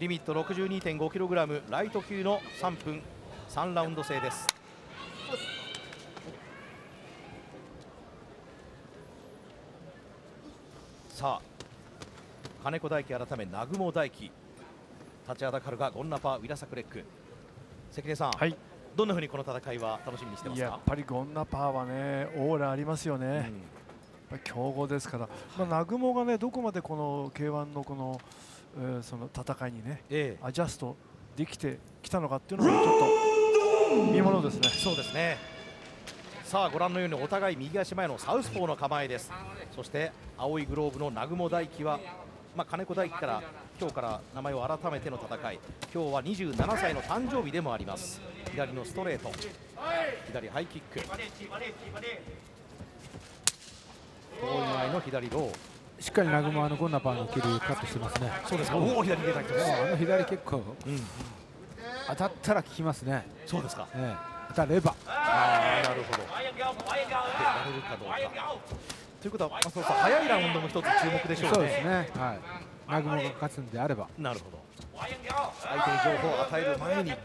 リミット 62.5kg ライト級の3分3ラウンド制です。さあ金子大輝改め南雲大輝、立ちはだかるがゴンナパーウィラサクレック。関根さん、はい、どんなふうにこの戦いは楽しみにしてますか？ やっぱりゴンナパーはねオーラありますよね、強豪ですから、南雲がねどこまでこの K1 のこの、その戦いにね、アジャストできてきたのかっていうのがちょっと見ものですね。 そうですね。さあご覧のようにお互い右足前のサウスポーの構えです。そして青いグローブの南雲大輝は、金子大輝から今日から名前を改めての戦い、今日は27歳の誕生日でもあります。左のストレート、左ハイキック、遠い前の左ロー。 しっかり南雲はゴンナパーの蹴りカットしてますね。 そうですか。おお、左出た人です。 左結構、当たったら効きますね。 そうですか。 当たれば。 なるほど。やれるかどうか。ということは、松本さん、早いラウンドも一つ注目でしょうね。 そうですね。はい。南雲が勝つんであれば。 なるほど。相手に情報を与える前に。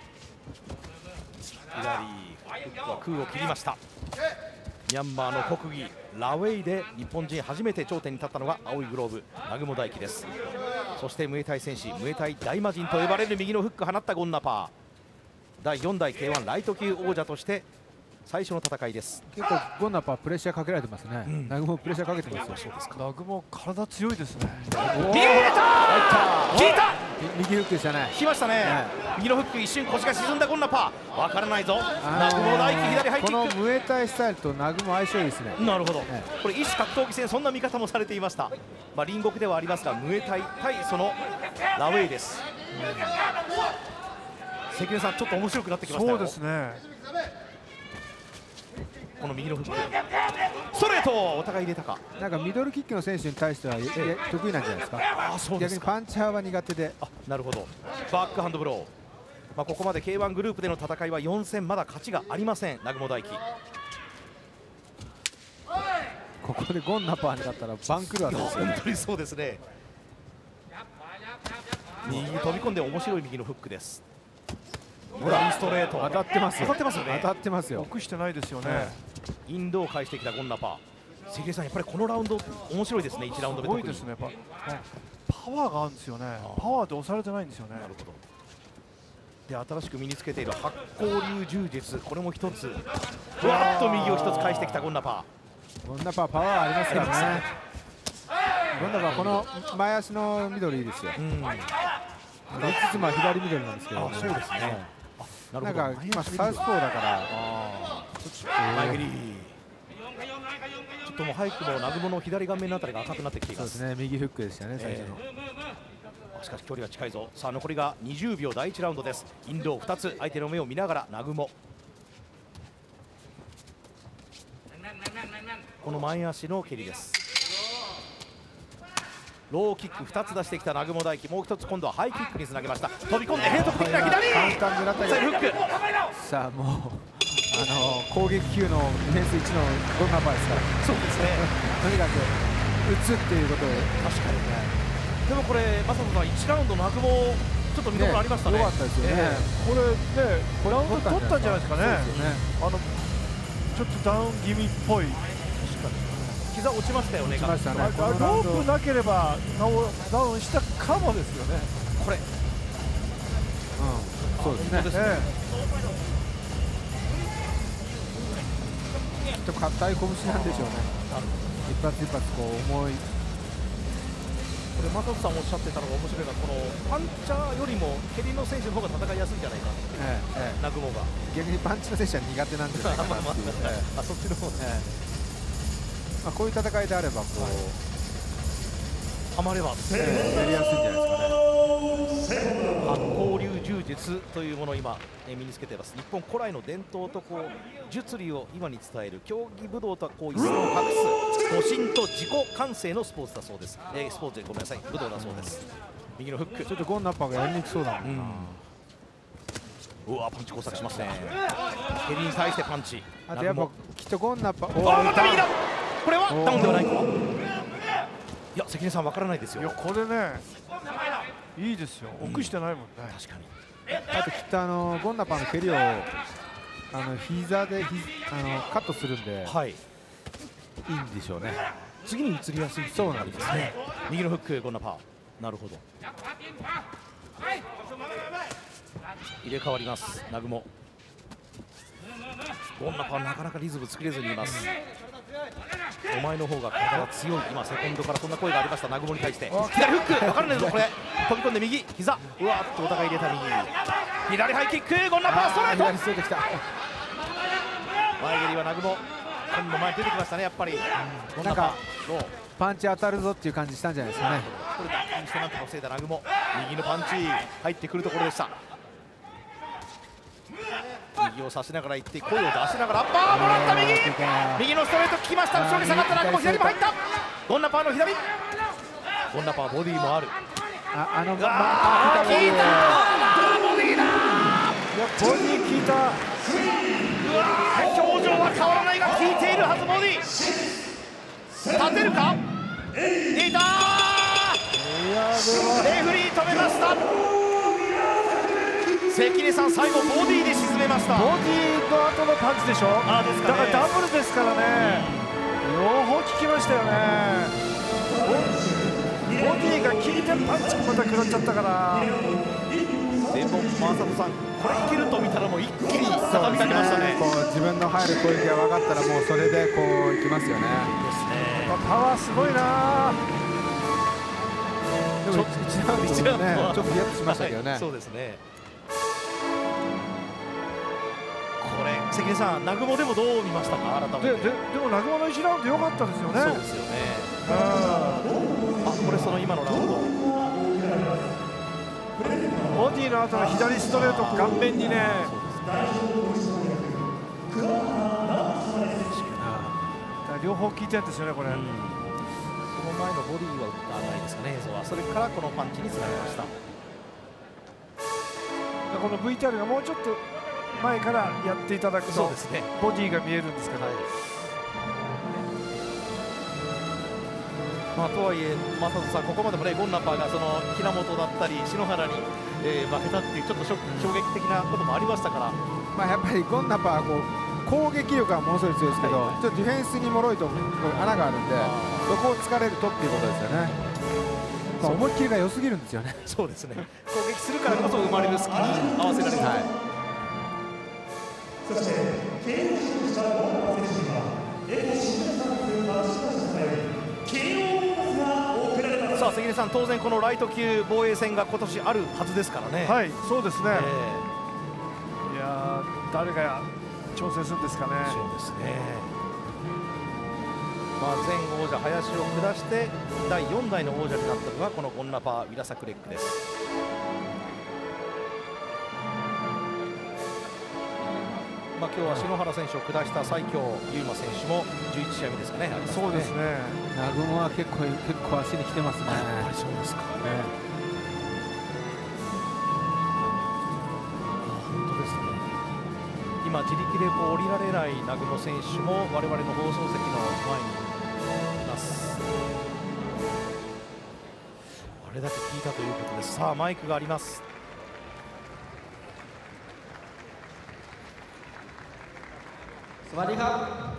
左フックは空を切りました。ミャンマーの国技ラウェイで日本人初めて頂点に立ったのが青いグローブ南雲大輝です。そしてムエタイ戦士、ムエタイ大魔神と呼ばれる右のフック放ったゴンナパー、第4代 K1 ライト級王者として最初の戦いです。 結構ゴンナパープレッシャーかけられてますね。南雲プレッシャーかけてますよ。 そうですか。 南雲体強いですね。 効いた右フックでしたね。 来ましたね、右のフック、一瞬腰が沈んだゴンナパー、分からないぞ。南雲大輝左ハイキック。 このムエタイスタイルと南雲相性いいですね。 なるほど、これ異種格闘技戦、そんな見方もされていました。隣国ではありますが、ムエタイ対そのラウェイです。関根さん、ちょっと面白くなってきましたよ。 そうですね。 この右のフック、ストレートをお互い入れたか。 なんかミドルキックの選手に対しては得意なんじゃないですか。逆にパンチャーは苦手で。 なるほど。バックハンドブロー。ここまで K1 グループでの戦いは4戦、まだ勝ちがありません南雲大輝。 ここでゴンナパーに勝ったら番狂わせですよね。 本当にそうですね。右に飛び込んで面白い右のフックです。ほら、ストレート当たってますよ。 当たってますよね。 当たってますよ。 得してないですよね。 インドを返してきたゴンナパー。関根さん、やっぱりこのラウンド面白いですね。1ラウンド目すごいですね。パワーがあるんですよね。パワーで押されてないんですよね。 なるほど。で、新しく身につけている発光流柔術、これも一つふわっと右を一つ返してきたゴンナパー。ゴンナパーパワーありますからね。ゴンナパーこの前足のミドルいいですよ。いつつも左ミドルなんですけど。 そうですね。 なんか今サウスポーだから前蹴り、ちょっともう早くも南雲の左顔面のあたりが赤くなってきています。 そうですね。右フックでしたね、最初の。 しかし距離が近いぞ。さあ残りが20秒、第1ラウンドです。インドを2つ相手の目を見ながら南雲、この前足の蹴りです。ローキック2つ出してきた南雲大輝、もう1つ今度はハイキックにつなげました。飛び込んで平徳的な左簡単に狙ったり、 フック。 さあもう攻撃級のディフェンス1のゴンナパーですから。 そうですね。 とにかく打つっていうことを。 確かにね。でもこれ正人さん、1ラウンド南雲ちょっと見どころありましたね。 良かったですよね。 これねラウンド取ったんじゃないですかね。ちょっとダウン気味っぽい。 膝落ちましたよね。 落ちましたね。ロープなければダウンしたかもですよね。 これ。 そうですね。きっと硬い拳なんでしょうね。一発一発こう重い。 これ正人さんおっしゃってたのが面白いのが、このパンチャーよりも蹴りの選手の方が戦いやすいんじゃないかって、南雲が逆にパンチの選手は苦手なんじゃないかなっていう。 そっちの方ね。 こういう戦いであればこうはまればやりやすいんじゃないですかね。 発光流柔術というものを今身につけています。日本古来の伝統とこう術理を今に伝える競技武道とはこう一線を画す都心と自己完成のスポーツだそうです。スポーツでごめんなさい、武道だそうです。右のフック、 ちょっとゴンナパーがやりにくそうだもんな。 うわ、パンチ工作しますね。蹴りに対してパンチ。 あとやっぱきっとゴンナパー、 また右だ。これはダウンではないか。いや、関根さんわからないですよ。 いやこれねいいですよ、奥してないもんね。 確かに。 あときっとゴンナパの蹴りを膝でカットするんで、はい、いいんでしょうね。 次に移りやすい。そうなんですね。右のフックゴンナパ。なるほど。入れ替わります。南雲。ゴンナパはなかなかリズム作れずにいます。お前の方が体が強い。今セコンドからそんな声がありました。南雲に対して左フック分からないぞ。これ飛び込んで右膝、うわっとお互い入れた。右左ハイキックゴンナパーストレート。前蹴りは南雲。今度前出てきましたね。やっぱりなんかパンチ当たるぞっていう感じしたんじゃないですかね。 これだけにしてなんとか防いだ南雲。右のパンチ入ってくるところでした。右を差しながらいって声を出しながらアッパーもらった。右のストレート効きました。後ろに下がった南雲。左も入った。ゴンナパーの左。ゴンナパーボディもある。 効いた。ボディだ。ボディ効いた。 うわ表情は変わらないが効いているはず。ボディ立てるか。いた。レフリー止めました。関根さん最後ボディで沈めました。 ボディの後のパンチでしょ。だからダブルですからね。両方効きましたよね。ボディが効いてパンチまた食らっちゃったから。 でも正人さん、これいけると見たらもう一気に畳みかけましたね。 自分の入る攻撃が分かったらもうそれでこういきますよね。 パワーすごいな。 でも1ラウンドねちょっとヒヤッとしましたけどね。 そうですね。これ関根さん、南雲でもどう見ましたか。改めてでも南雲の1ラウンド良かったですよね。 そうですよね。あ、これその今のラウンドボディの後の左ストレート顔面にね。両方効いてるんですよねこれ。 その前のボディはないですかね。映像はそれからこのパンチにつなげました。 この VTR がもうちょっと前からやっていただくとボディが見えるんですけど、 まあとはいえ正人さん、ここまでもねゴンナパーがその平本だったり篠原に、負けたっていうちょっと衝撃的なこともありましたから、 まあやっぱりゴンナパーは攻撃力はものすごい強いですけど、ちょっとディフェンスに脆いと穴があるんで、どこを突かれるとっていうことですよね。まあ思いっきりが良すぎるんですよね。 そうですね。攻撃するからこそ生まれる隙に合わせられる。そして慶応出身したゴンナパー選手にはさあ関根さん、当然このライト級防衛戦が今年あるはずですからね。 はい、そうですね。いや誰が挑戦するんですかね。 そうですね。まあ前王者林を下して第4代の王者になったのがこのゴンナパー・ウィラサクレックです。まあ今日は篠原選手を下した西京優馬選手も11試合目ですかね。 そうですね。 南雲は結構足に来てますね。 やっぱりそうですか。本当ですね。今自力で降りられない南雲選手も我々の放送席の前にいます。あれだけ聞いたということです。さあマイクがあります。 สวัสดีครับ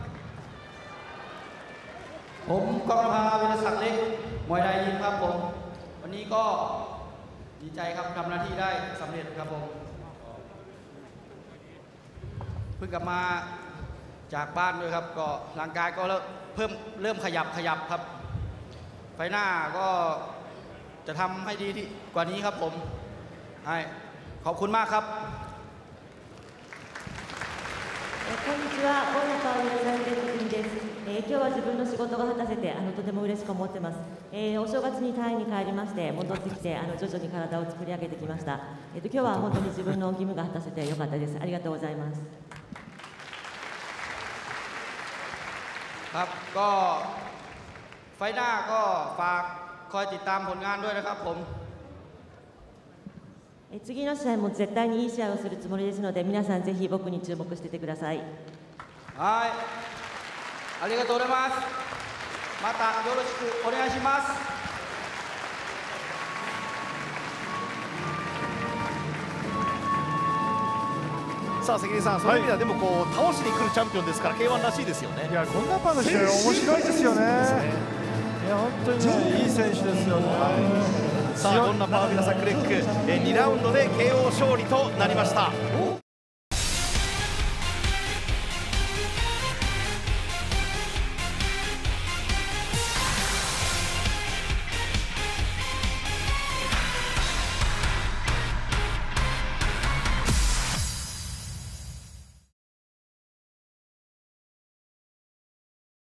ผมกองนภา วีรศักดิ์เล็กมวยไทยยิมครับผมวันนี้ก็ดีใจครับทำหน้าที่ได้สำเร็จครับผมเพิ่งกลับมาจากบ้านด้วยครับก็ร่างกายก็เริ่มขยับครับไฟหน้าก็จะทำให้ดีกว่านี้ครับผมขอบคุณมากครับこんにちは、ゴンナパー・ウィラサクレック組です。今日は自分の仕事が果たせてとても嬉しく思ってます。お正月にタイに帰りまして戻ってきて徐々に体を作り上げてきました。今日は本当に自分の義務が果たせてよかったです。ありがとうございます。 ครับก็ไฟหน้าก็ฝากคอยติดตามผลงานด้วยนะครับผม次の試合も絶対にいい試合をするつもりですので、皆さんぜひ僕に注目していてください。 はい、ありがとうございます。またよろしくお願いします。 さあ関根さん、そういう意味ではでもこう倒しに来るチャンピオンですから K1 らしいですよね。 いや、ゴンナパの試合面白いですよね。いや、本当にね、いい選手ですよね。 さあゴンナパービラサクレック2ラウンドで KO 勝利となりました。